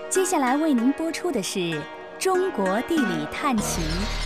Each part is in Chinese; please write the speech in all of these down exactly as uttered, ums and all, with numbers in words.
接下来为您播出的是《中国地理探奇》。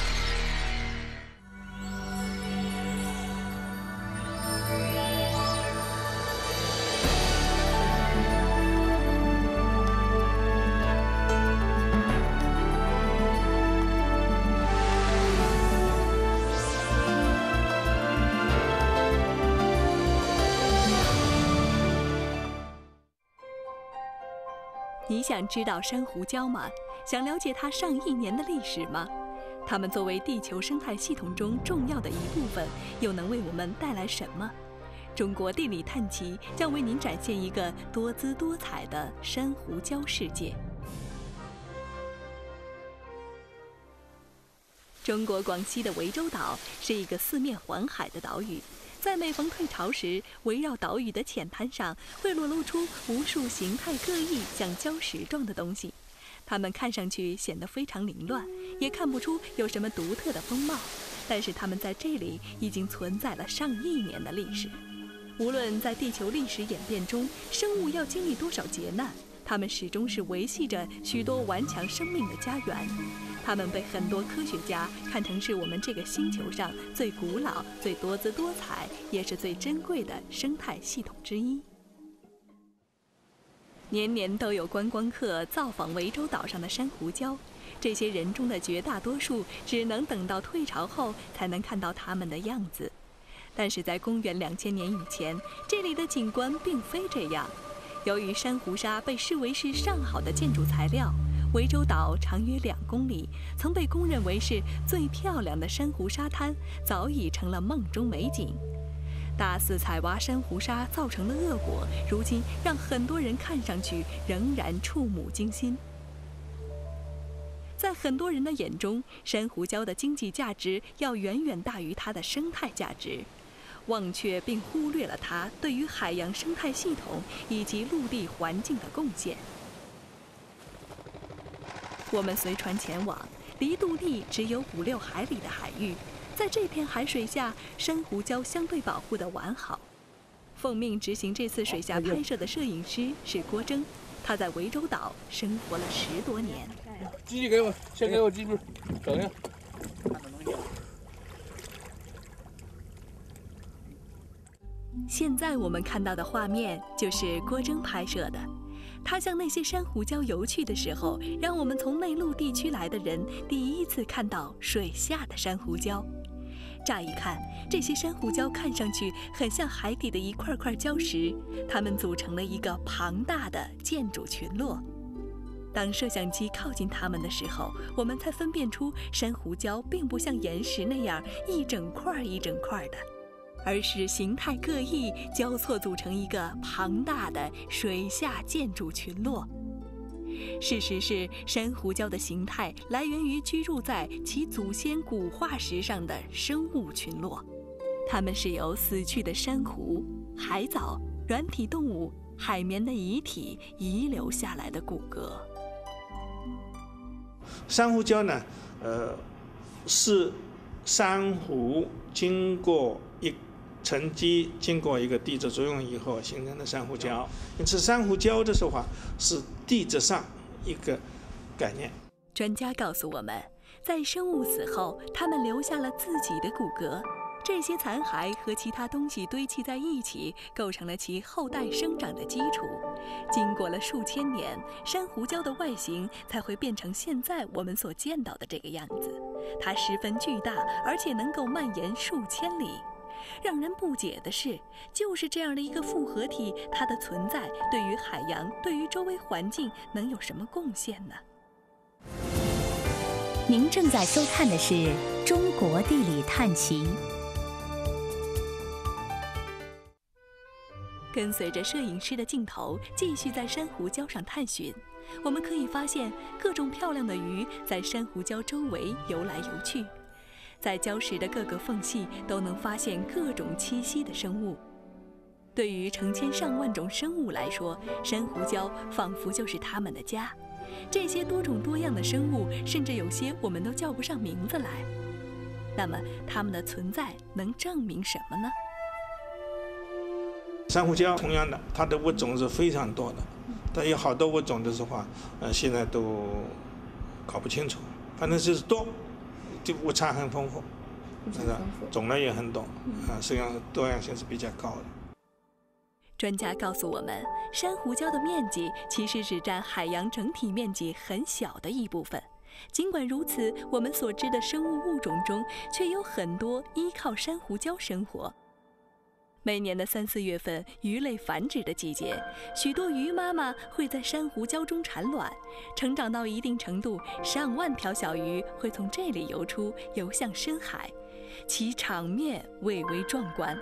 你想知道珊瑚礁吗？想了解它上亿年的历史吗？它们作为地球生态系统中重要的一部分，又能为我们带来什么？中国地理探奇将为您展现一个多姿多彩的珊瑚礁世界。中国广西的涠洲岛是一个四面环海的岛屿。在每逢退潮时，围绕岛屿的浅滩上会裸露出无数形态各异、像礁石状的东西，它们看上去显得非常凌乱，也看不出有什么独特的风貌。但是它们在这里已经存在了上亿年的历史。无论在地球历史演变中，生物要经历多少劫难，它们始终是维系着许多顽强生命的家园。它们被很多科学家看成是我们这个星球上最古老、最多姿多彩，也是最珍贵的生态系统之一。年年都有观光客造访涠洲岛上的珊瑚礁，这些人中的绝大多数只能等到退潮后才能看到它们的样子。但是在公元两千年以前，这里的景观并非这样。由于珊瑚沙被视为是上好的建筑材料，涠洲岛长约两公里，曾被公认为是最漂亮的珊瑚沙滩，早已成了梦中美景。大肆采挖珊瑚沙造成的恶果，如今让很多人看上去仍然触目惊心。在很多人的眼中，珊瑚礁的经济价值要远远大于它的生态价值，忘却并忽略了它对于海洋生态系统以及陆地环境的贡献。我们随船前往，离陆地只有五六海里的海域，在这片海水下，珊瑚礁相对保护得完好。奉命执行这次水下拍摄的摄影师是郭征，他在涠洲岛生活了十多年。 机器给我，先给我机器，等一下。 现在我们看到的画面就是郭征拍摄的。他向那些珊瑚礁游去的时候，让我们从内陆地区来的人第一次看到水下的珊瑚礁。乍一看，这些珊瑚礁看上去很像海底的一块块礁石，它们组成了一个庞大的建筑群落。当摄像机靠近它们的时候，我们才分辨出珊瑚礁并不像岩石那样一整块一整块的，而是形态各异，交错组成一个庞大的水下建筑群落。事实是，珊瑚礁的形态来源于居住在其祖先古化石上的生物群落，它们是由死去的珊瑚、海藻、软体动物、海绵的遗体遗留下来的骨骼。 珊瑚礁呢，呃，是珊瑚经过一沉积经过一个地质作用以后形成的珊瑚礁，因此珊瑚礁的说法是地质上一个概念。 专家告诉我们，在生物死后，它们留下了自己的骨骼，这些残骸和其他东西堆砌在一起，构成了其后代生长的基础。经过了数千年，珊瑚礁的外形才会变成现在我们所见到的这个样子。它十分巨大，而且能够蔓延数千里。让人不解的是，就是这样的一个复合体，它的存在对于海洋、对于周围环境能有什么贡献呢？ 您正在收看的是《中国地理探奇》。 跟随着摄影师的镜头，继续在珊瑚礁上探寻，我们可以发现各种漂亮的鱼在珊瑚礁周围游来游去。在礁石的各个缝隙都能发现各种栖息的生物。对于成千上万种生物来说，珊瑚礁仿佛就是它们的家。这些多种多样的生物，甚至有些我们都叫不上名字来。那么，它们的存在能证明什么呢？ 珊瑚礁同样的，它的物种是非常多的， 但有好多物种的话，呃，现在都搞不清楚，反正就是多，就物产很丰富，是吧？种类也很多，啊，实际上多样性是比较高的。 专家告诉我们，珊瑚礁的面积其实只占海洋整体面积很小的一部分。尽管如此，我们所知的生物物种中却有很多依靠珊瑚礁生活。每年的三四月份，鱼类繁殖的季节，许多鱼妈妈会在珊瑚礁中产卵，成长到一定程度，上万条小鱼会从这里游出，游向深海，其场面蔚为壮观。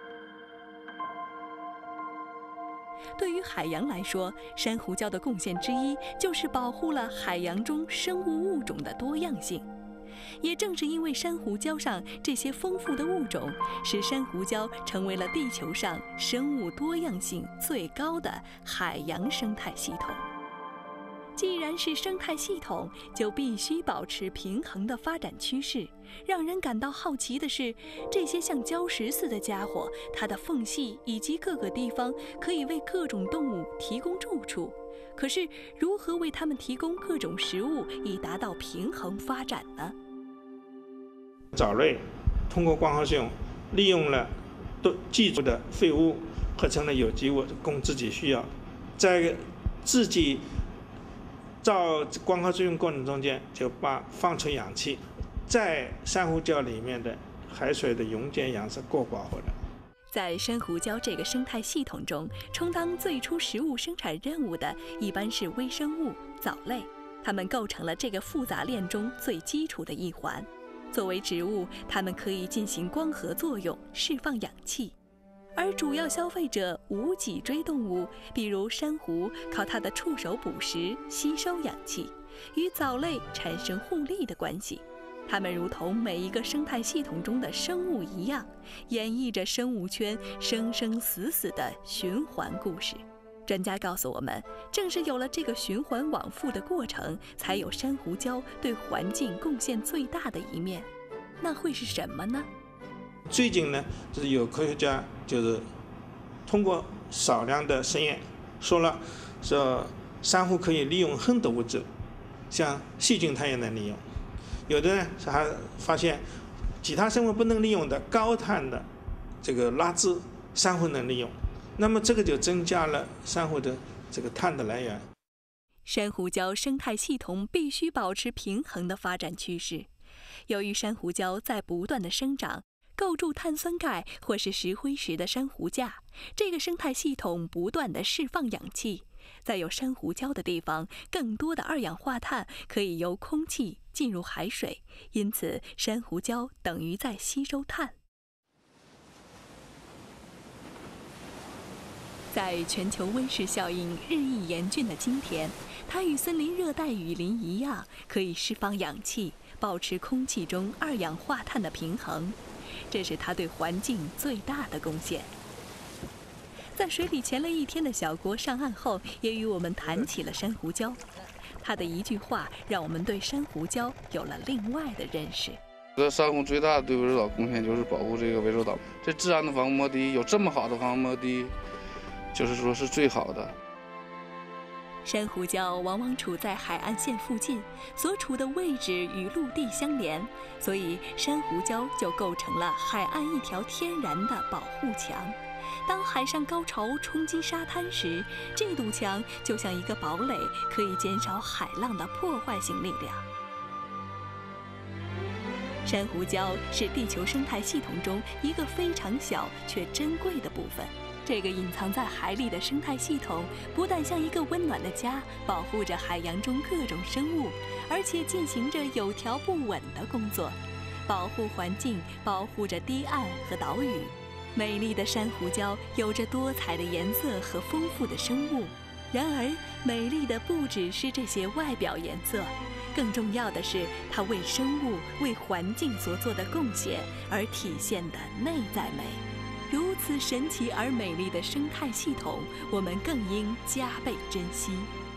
对于海洋来说，珊瑚礁的贡献之一就是保护了海洋中生物物种的多样性。也正是因为珊瑚礁上这些丰富的物种，使珊瑚礁成为了地球上生物多样性最高的海洋生态系统。既然是生态系统，就必须保持平衡的发展趋势。让人感到好奇的是，这些像礁石似的家伙，它的缝隙以及各个地方可以为各种动物提供住处。可是，如何为它们提供各种食物，以达到平衡发展呢？ 藻类通过光合作用，利用了都寄出的废物合成了有机物，供自己需要，在自己造光合作用过程中间，就把放出氧气，在珊瑚礁里面的海水的溶解氧是过饱和的。 在珊瑚礁这个生态系统中，充当最初食物生产任务的一般是微生物藻类，它们构成了这个复杂链中最基础的一环。作为植物，它们可以进行光合作用，释放氧气。而主要消费者无脊椎动物，比如珊瑚，靠它的触手捕食，吸收氧气，与藻类产生互利的关系。它们如同每一个生态系统中的生物一样，演绎着生物圈生生死死的循环故事。专家告诉我们，正是有了这个循环往复的过程，才有珊瑚礁对环境贡献最大的一面。那会是什么呢？ 最近呢，就是有科学家就是通过少量的实验，说了说珊瑚可以利用很多物质，像细菌它也能利用，有的呢还发现其他生物不能利用的高碳的这个垃圾，珊瑚能利用。那么这个就增加了珊瑚的这个碳的来源。 珊瑚礁生态系统必须保持平衡的发展趋势。由于珊瑚礁在不断的生长，构筑碳酸钙或是石灰石的珊瑚架，这个生态系统不断地释放氧气。在有珊瑚礁的地方，更多的二氧化碳可以由空气进入海水，因此珊瑚礁等于在吸收碳。在全球温室效应日益严峻的今天，它与森林热带雨林一样，可以释放氧气，保持空气中二氧化碳的平衡，这是它对环境最大的贡献。在水里潜了一天的小国上岸后，也与我们谈起了珊瑚礁。他的一句话让我们对珊瑚礁有了另外的认识。 这珊瑚最大的对涠洲岛贡献就是保护这个涠洲岛。这自然的防磨堤有这么好的防磨堤，就是说是最好的。 珊瑚礁往往处在海岸线附近，所处的位置与陆地相连，所以珊瑚礁就构成了海岸一条天然的保护墙。当海上高潮冲击沙滩时，这堵墙就像一个堡垒，可以减少海浪的破坏性力量。珊瑚礁是地球生态系统中一个非常小却珍贵的部分。这个隐藏在海里的生态系统，不但像一个温暖的家，保护着海洋中各种生物，而且进行着有条不紊的工作，保护环境，保护着堤岸和岛屿。美丽的珊瑚礁有着多彩的颜色和丰富的生物，然而美丽的不只是这些外表颜色，更重要的是它为生物、为环境所做的贡献而体现的内在美。如此神奇而美丽的生态系统，我们更应加倍珍惜。